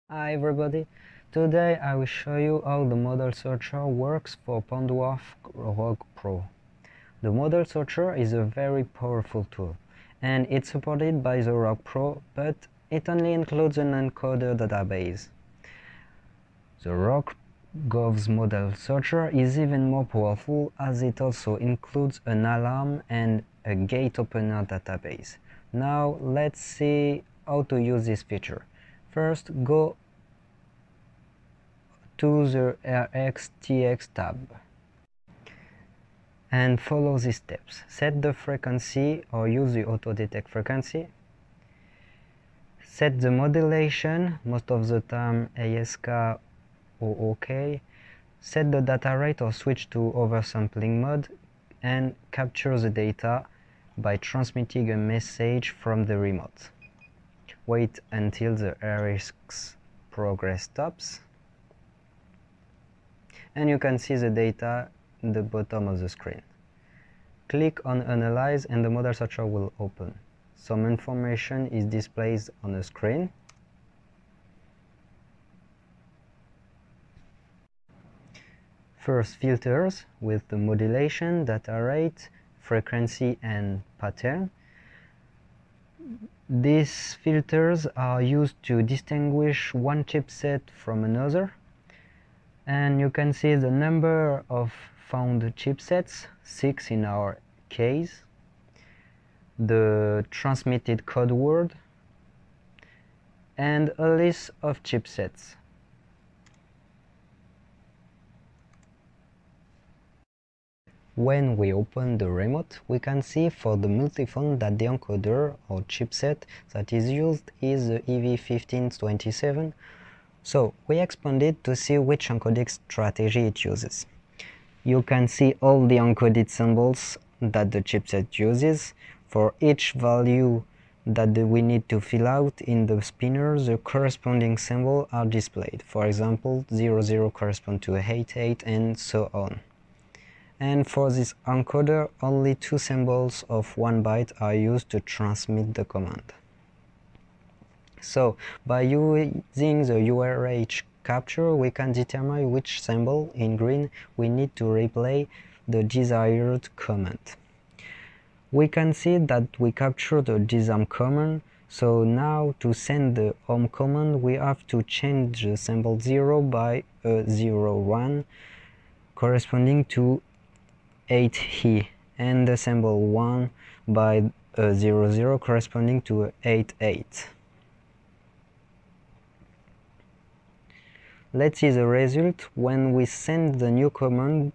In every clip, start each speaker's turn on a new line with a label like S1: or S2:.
S1: Hi everybody, today I will show you how the model searcher works for PandwaRF Rogue Pro. The model searcher is a very powerful tool and it's supported by the Rogue Pro, but it only includes an encoder database. The Rogue Gov's model searcher is even more powerful as it also includes an alarm and a gate opener database. Now let's see how to use this feature. First, go to the rtl-sdr tab and follow these steps. Set the frequency or use the auto detect frequency. Set the modulation, most of the time ASK or OK. Set the data rate or switch to oversampling mode and capture the data by transmitting a message from the remote. Wait until the RX progress stops and you can see the data at the bottom of the screen. Click on Analyze and the model searcher will open. Some information is displayed on the screen. First, filters with the modulation, data rate, frequency and pattern. These filters are used to distinguish one chipset from another. And you can see the number of found chipsets, 6 in our case, the transmitted code word, and a list of chipsets. When we open the remote, we can see for the multiphone that the encoder or chipset that is used is the EV1527. So we expanded to see which encoding strategy it uses. You can see all the encoded symbols that the chipset uses. For each value that we need to fill out in the spinner, the corresponding symbol are displayed. For example, 00 corresponds to 88 and so on. And for this encoder, only 2 symbols of 1 byte are used to transmit the command. So, by using the URH capture, we can determine which symbol in green we need to replay the desired command. We can see that we capture the disarm command, so now to send the home command we have to change the symbol 0 by a 01 corresponding to 8E and the symbol 1 by a 00 corresponding to 88. Let's see the result when we send the new command.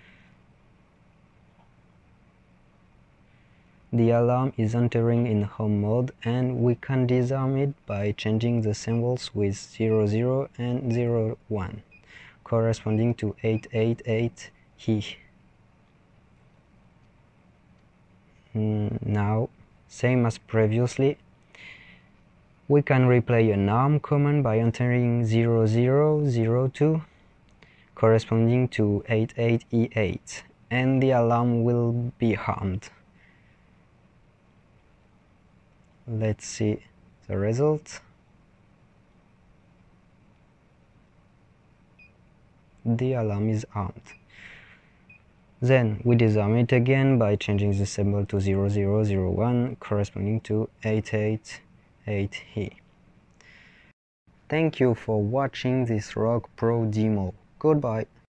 S1: The alarm is entering in home mode and we can disarm it by changing the symbols with 00 and 01 corresponding to 888E. Now, same as previously, we can replay an ARM command by entering 0002 corresponding to 88E8 and the alarm will be harmed. Let's see the result. The alarm is armed. Then we disarm it again by changing the symbol to 0001 corresponding to 888E. Thank you for watching this Rogue Pro demo. Goodbye.